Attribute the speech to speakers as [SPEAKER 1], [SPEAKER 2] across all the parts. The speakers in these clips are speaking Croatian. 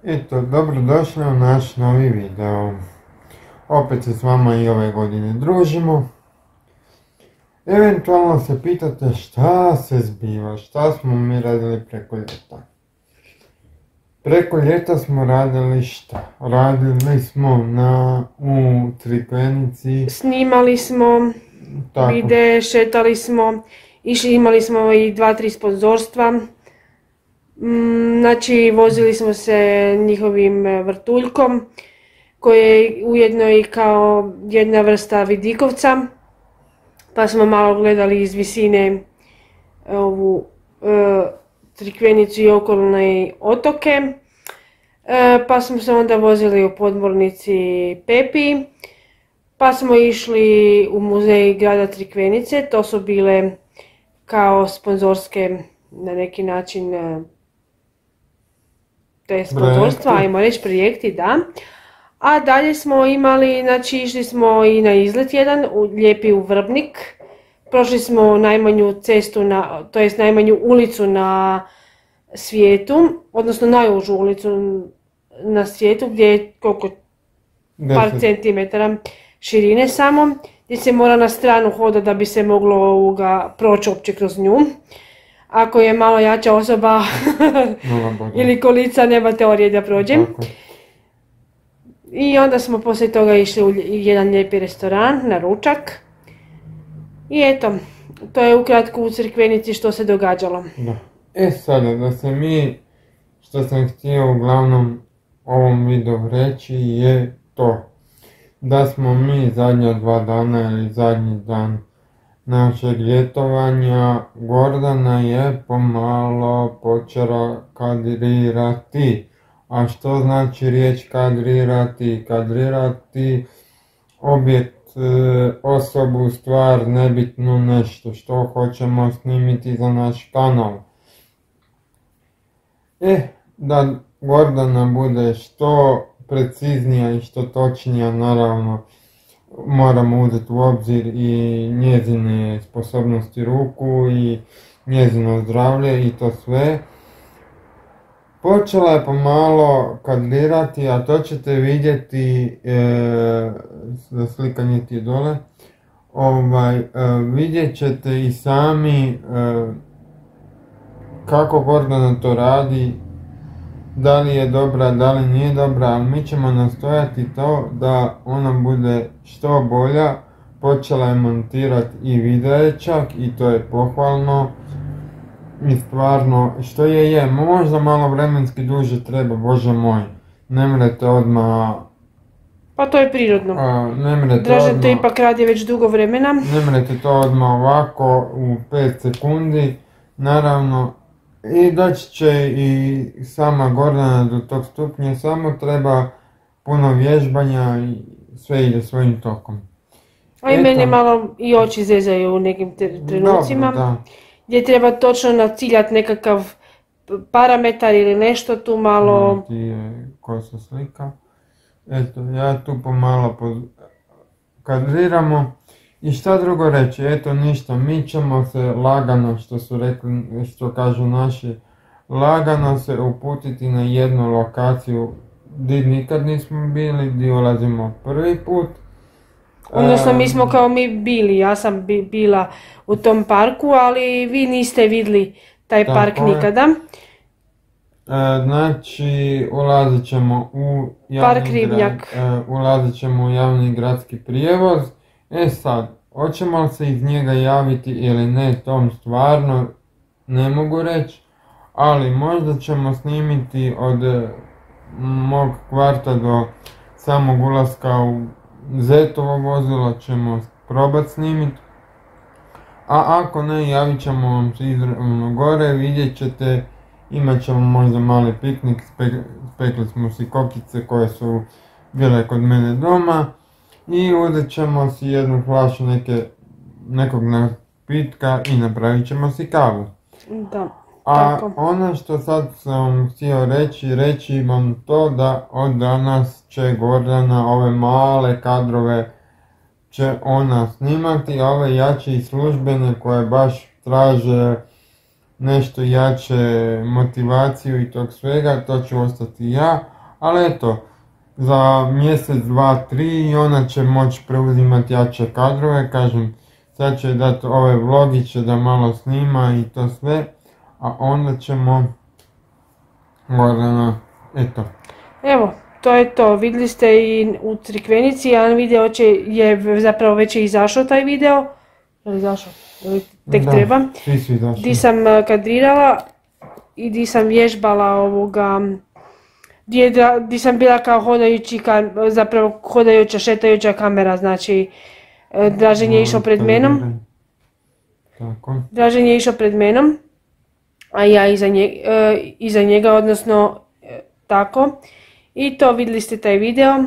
[SPEAKER 1] Eto, dobrodošli u naš novi video. Opet se s vama i ove godine družimo. Eventualno se pitate šta se zbiva, šta smo mi radili preko ljeta. Preko ljeta smo radili šta? Radili smo u Crikvenici.
[SPEAKER 2] Snimali smo videe, šetali smo, imali smo i 2-3 sponzorstva. Znači, vozili smo se njihovim vrtuljkom, koji je ujedno i kao jedna vrsta vidikovca, pa smo malo gledali iz visine ovu Crikvenicu i okolne otoke, pa smo se onda vozili u podmornici Pepi, pa smo išli u muzej grada Crikvenice. To su bile kao sponzorske na neki način te sponzorstva, ajmo reći projekti, da. A dalje smo imali, znači išli smo i na izlet jedan, lijepi u Vrbnik. Prošli smo najmanju cestu, to jest najmanju ulicu na svijetu, odnosno najužu ulicu na svijetu gdje je koliko par centimetara širine samo, gdje se mora na stranu hodati da bi se moglo proći uopće kroz nju. Ako je malo jača osoba ili kolica, nema teorije da prođe. I onda smo poslije toga išli u jedan lijepi restoran na ručak. I eto, to je ukratko u Crikvenici što se događalo.
[SPEAKER 1] Da. Sada da se mi, što sam htio uglavnom ovom videu reći, je to da smo mi zadnja 2 dana ili zadnji dan našeg ljetovanja, Gordana je pomalo počela kadrirati. A što znači riječ kadrirati? Kadrirati objekt, osobu, stvar, nebitno nešto što hoćemo snimiti za naš kanal. Da Gordana bude što preciznija i što točnija, naravno moramo uzeti u obzir i njezine sposobnosti ruku i njezino zdravlje i to sve. Počela je pomalo kadrirati, a to ćete vidjeti, slikanje ti je dole, vidjet ćete i sami kako Gordana to radi, da li je dobra, da li nije dobra, ali mi ćemo nastojati to da ona bude što bolja. Počela je montirati i videe čak i to je pohvalno. I stvarno, što je, možda malo vremenski duže treba, bože moj, ne mrete odmah...
[SPEAKER 2] Pa to je prirodno, Dražen to ipak radi već dugo vremena.
[SPEAKER 1] Ne mrete to odmah ovako u 5 sekundi, naravno, i doći će i sama Gordana do tog stupnja, samo treba puno vježbanja i sve ide svojim tokom.
[SPEAKER 2] A i mene malo i oči zezaju u nekim trenucima. Dobro, da. Gdje treba točno naciljati nekakav parametar ili nešto tu malo...
[SPEAKER 1] Ti je kosa slika. Eto, ja tu pomalo kadriramo. I šta drugo reći, eto ništa, mi ćemo se lagano, što su rekli, što kažu naši, lagano se uputiti na jednu lokaciju gdje nikad nismo bili, gdje ulazimo prvi put.
[SPEAKER 2] Odnosno mi smo kao mi bili, ja sam bila u tom parku, ali vi niste vidjeli taj park nikada.
[SPEAKER 1] Znači, ulazit ćemo u javni gradski prijevoz. Sad, hoćemo li se iz njega javiti ili ne, tom stvarno ne mogu reći, ali možda ćemo snimiti od mog kvarta do samog ulaska u Zetovo vozilo, ćemo probati snimiti. A ako ne, javit ćemo vam se izravno gore, vidjet ćete, imat ćemo možda mali piknik, spekli smo si kokice koje su bile kod mene doma i uzet ćemo si jednu flašu nekog napitka i napravit ćemo si kavu.
[SPEAKER 2] Da,
[SPEAKER 1] tako. A ono što sad sam htio reći vam to da od danas će Gordana ove male kadrove će ona snimati, a ove jače i službene koje baš traže nešto jače motivaciju i tog svega, to ću ostati ja, ali eto, za mjesec, 2, 3 i ona će moći preuzimati jače kadrove, kažem, sad će dati ove vlogiće da malo snima i to sve, a onda ćemo Gordana, eto.
[SPEAKER 2] Evo, to je to, vidjeli ste i u Crikvenici, jedan video je zapravo već izašao taj video, je li izašao? Tek
[SPEAKER 1] Da,
[SPEAKER 2] treba.
[SPEAKER 1] svi su izašli.
[SPEAKER 2] Di sam kadrirala i di sam vježbala di sam bila kao zapravo hodajuća, šetajuća kamera, znači Dražen je išao pred menom.
[SPEAKER 1] Tako.
[SPEAKER 2] Dražen je išao pred menom, a ja iza njega, odnosno tako. I to, vidjeli ste taj video.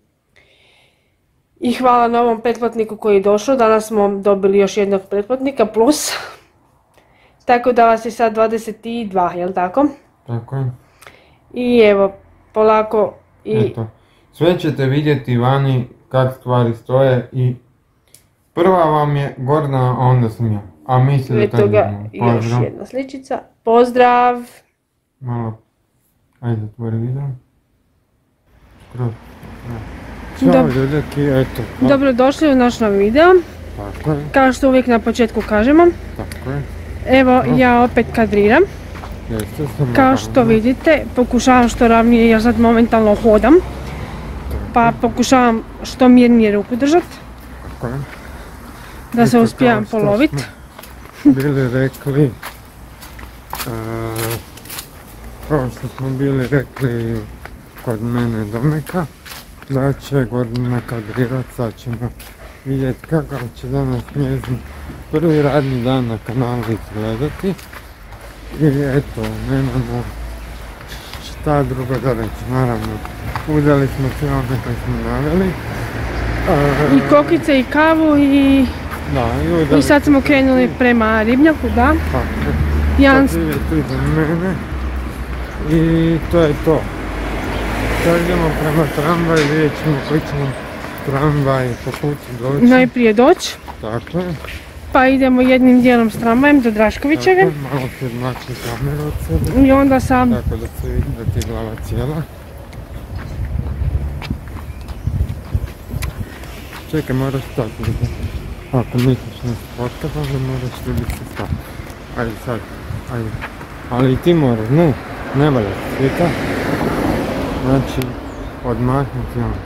[SPEAKER 2] I hvala novom pretplatniku koji je došao, danas smo dobili još jednog pretplatnika plus. Tako da vas je sad 22, jel tako?
[SPEAKER 1] Tako je.
[SPEAKER 2] I evo, polako i...
[SPEAKER 1] Eto, sve ćete vidjeti vani kak stvari stoje i prva vam je Gordana, a onda sam ja. A mislim da
[SPEAKER 2] Eto ga, još jedna sličica. Pozdrav!
[SPEAKER 1] Malo, ajde otvori video. Skroz. Ćao ljudeki, eto.
[SPEAKER 2] Dobrodošli u naš novi video.
[SPEAKER 1] Tako je.
[SPEAKER 2] Kao što uvijek na početku kažemo.
[SPEAKER 1] Tako je.
[SPEAKER 2] Evo, ja opet kadriram. Kao što vidite, pokušavam što ravnije, ja sad momentalno hodam. Pa pokušavam što mirnije ruku držati.
[SPEAKER 1] Tako je.
[SPEAKER 2] Da se uspijevam poloviti.
[SPEAKER 1] Bili rekli, kao što smo bili rekli kod mene domeka, da će Gordana kadrirat, sad ćemo vidjeti kakav će danas njezin prvi radni dan na kanalu izgledati. I eto, nemamo šta drugo da reći, naravno, uzeli smo sve one koje smo naveli.
[SPEAKER 2] I kokice i kavu i...
[SPEAKER 1] Da,
[SPEAKER 2] i sad smo krenuli prema ribnjaku, da.
[SPEAKER 1] Sad idete iza mene i to je to. Sad idemo prema tramvaju, vidjet ćemo koji će nam tramvaj po putu doći.
[SPEAKER 2] Najprije doći.
[SPEAKER 1] Tako je.
[SPEAKER 2] Pa idemo jednim dijelom s tramvajem do Draškovićeve.
[SPEAKER 1] Tako, malo se odmakli kameru od sebe.
[SPEAKER 2] I onda sam...
[SPEAKER 1] Tako da se vidi da ti je glava cijela. Čekaj, moraš stati. Ako misliš na spotkat, onda moraš ljubiti se stati. Ajde sad, ajde. Ali i ti moraš, ne valja se svita. Znači, odmahnuti ono.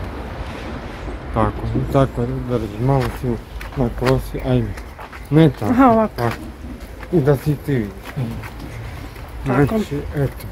[SPEAKER 1] Tako, drži, malo si na kosi, ajde. Ne tako.
[SPEAKER 2] Aha, ovako.
[SPEAKER 1] Tako. I da si ti vidiš. Znači, eto.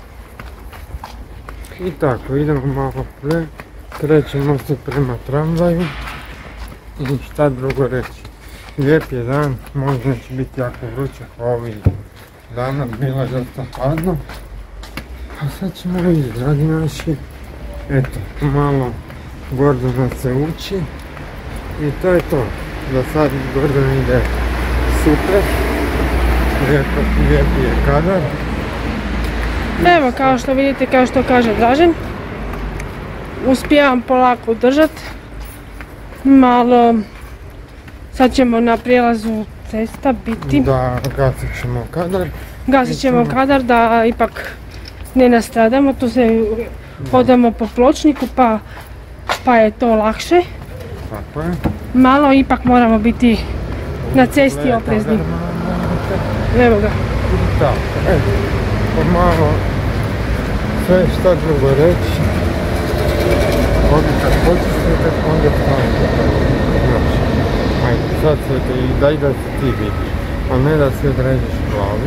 [SPEAKER 1] I tako, idemo malo krećemo se prema tramvaju. I šta drugo reći. Lijep je dan, možda neće biti jako vruće kao ovih dana, bilo je dosta hladno. A sad ćemo vidjeti, dragi naši. Eto, malo Gordana se uči. I to je to. Za sad Gordana ide super. Lijepi je kadar.
[SPEAKER 2] Evo, kao što vidite, kao što kaže Dražen, uspijevam polako držat. Malo, sad ćemo na prijelazu cesta biti.
[SPEAKER 1] Da, gasit ćemo kadar.
[SPEAKER 2] Gasit ćemo kadar da ipak ne nastradamo, tu se hodamo po pločniku pa je to lakše.
[SPEAKER 1] Tako je.
[SPEAKER 2] Malo ipak moramo biti na cesti oprezni. Evo ga.
[SPEAKER 1] Tako, eto, pomalo sve šta drugo reći. Kad počistite, onda stavite. Znači, ajde, sad se i daj da se ti vidiš, a ne da se određeš glavu.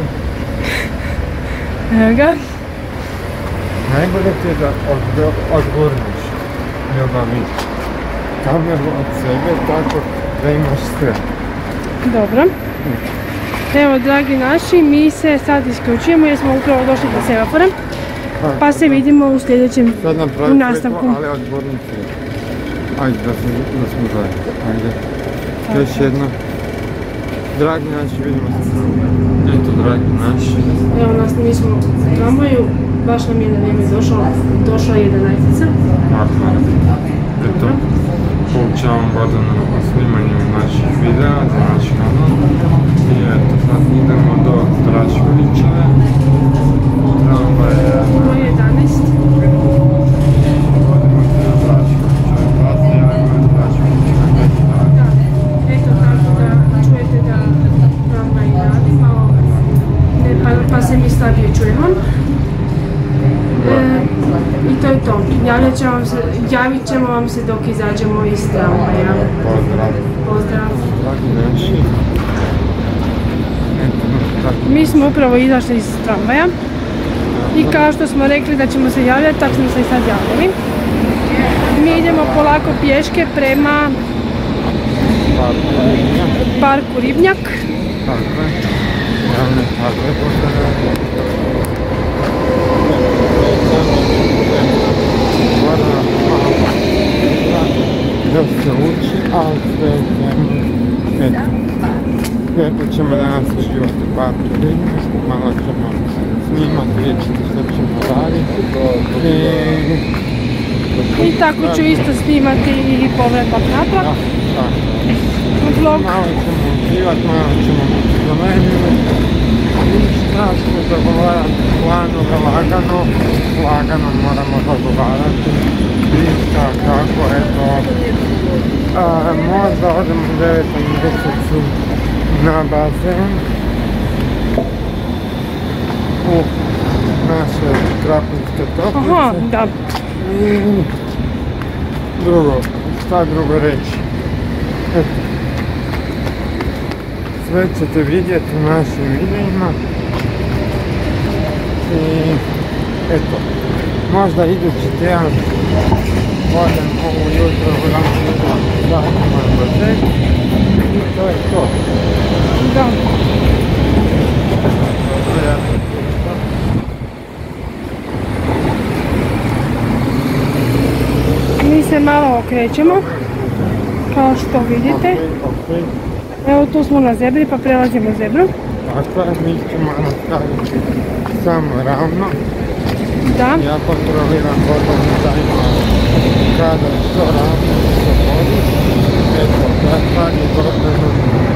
[SPEAKER 2] Evo ga.
[SPEAKER 1] Najbolje ti je da odgurniš ljubavi kameru od sebe tako da imaš sve.
[SPEAKER 2] Dobro. Evo, dragi naši, mi se sad isključujemo jer smo upravo došli do semafora. Pa se vidimo u sljedećem nastavku.
[SPEAKER 1] Ali odgurni se. Ajde, da smo zajedno. Ajde. Još jedno. Dragi naši, vidimo se s vama. Eto, dragi naši.
[SPEAKER 2] Evo nas, mi smo u tramvaju. Baš nam je na vrijeme došla 11-ica.
[SPEAKER 1] Tako, eto, poučavam Gordanu o snimanju naših videa za naš kanal. I eto, sad idemo do Draškovićeve. Tramvaj je...
[SPEAKER 2] Broj 11. Javit ćemo vam se dok izađemo iz tramvaja.
[SPEAKER 1] Pozdrav.
[SPEAKER 2] Pozdrav.
[SPEAKER 1] Dragi naši.
[SPEAKER 2] Mi smo upravo izašli iz tramvaja i kao što smo rekli da ćemo se javljati, tako smo se i sad javili. Mi idemo polako pješke prema parku Ribnjak.
[SPEAKER 1] Tako je. Javne takve postavljaju. Da se uči, ali sve eto. Lijepo ćemo danas uživati u parku Ribnjak, malo ćemo snimati, vidjeti što ćemo raditi.
[SPEAKER 2] I tako ću isto snimati i povratak natrag. Vlog.
[SPEAKER 1] Malo ćemo uživati, malo ćemo biti zelenili. I šta smo dogovarati planove lagano moramo dogovarati. I šta, kako, eto. Možda odemo u 9. mjesecu na bazen u naše Krapinske Toplice.
[SPEAKER 2] Aha, da.
[SPEAKER 1] I šta drugo reći? Eto. Sve ćete vidjeti u našim videima. I eto, možda idući tjedan odem ovo jutro u Ramsku na bazen i to je to.
[SPEAKER 2] Da. Mi se malo okrećemo, kao što vidite. Evo tu smo na zebri pa prelazimo zebru.
[SPEAKER 1] Tako je, mi ćemo nastaviti samo ravno.
[SPEAKER 2] Da.
[SPEAKER 1] Ja kontroliram Gordanu da ima kada što ravno se vodi. Eto, ja stvari Gordanu.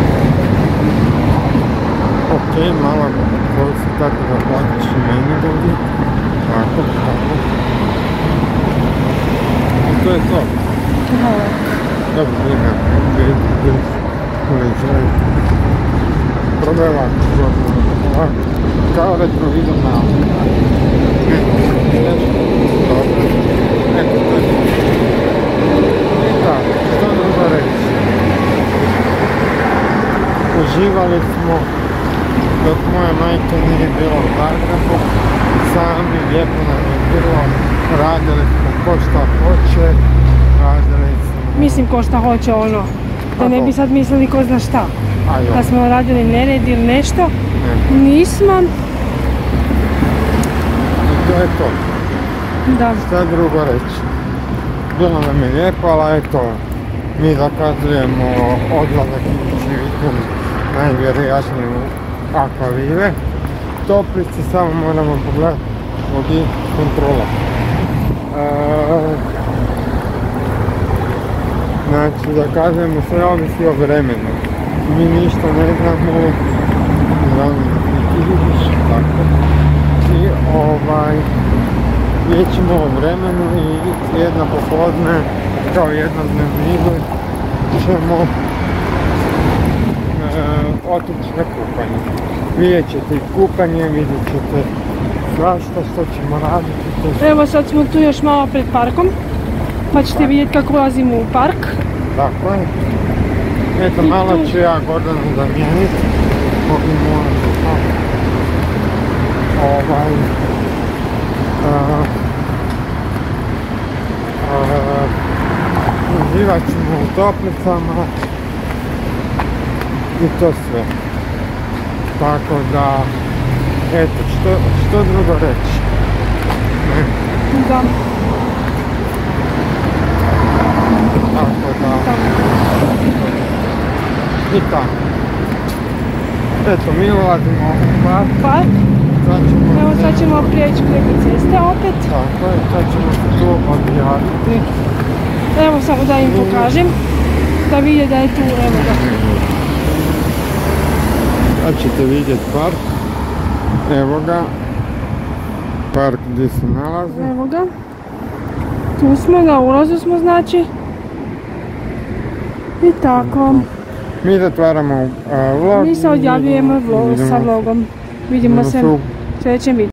[SPEAKER 1] Ok, malo koji se tako da platiš i meni ljudi. Tako. I to je to. Dobro, ima. Probela kao retrovidom na i tako, što drugo reći. Uživali smo dok moja majka nije bila u Zagrebu, sami lijepo nam je bilo, radili smo ko šta hoće, radili smo...
[SPEAKER 2] Mislim ko šta hoće ono, da ne bi sad mislili ko zna šta. Da smo radili nered ili nešto, nismo.
[SPEAKER 1] I to je to.
[SPEAKER 2] Da.
[SPEAKER 1] Šta drugo reći. Bilo nam je lijepo, ali eto, mi zakazujemo odlazak idući vikend najvjerojatnije u Akvavive. Toplice samo moramo pogledati ovdje kontrola. Znači, zakazujemo sve, ovisi o vremenu. Mi ništa ne znamo, tako. I vidjet ćemo o vremenu i jedna popodne, kao jednodnevni izlet, ćemo otići na kupanje. Vidjet ćete i kupanje, vidjet ćete svašta što ćemo raditi.
[SPEAKER 2] Evo sad smo tu još malo pred parkom, pa ćete vidjeti kako ulazimo u park.
[SPEAKER 1] Tako je. Eto, malo ću ja Gordanu zamijeniti. Uživat ćemo u Toplicama i to sve. Tako da, eto, što drugo reći?
[SPEAKER 2] Da.
[SPEAKER 1] Tako da, i tako. Eto, mi ulazimo u park.
[SPEAKER 2] Evo sad ćemo prijeći preko ceste opet.
[SPEAKER 1] Tako je, sad ćemo se tu odjaviti.
[SPEAKER 2] Evo samo da im pokažem, da vide da je tu, evo ga.
[SPEAKER 1] Sad ćete vidjeti park. Evo ga. Park gdje se nalazi.
[SPEAKER 2] Evo ga. Tu smo, na ulazu smo znači. I tako.
[SPEAKER 1] Mi zatvaramo vlog.
[SPEAKER 2] Mi se odjavljujemo sa vlogom. Vidimo se u sljedećem videu.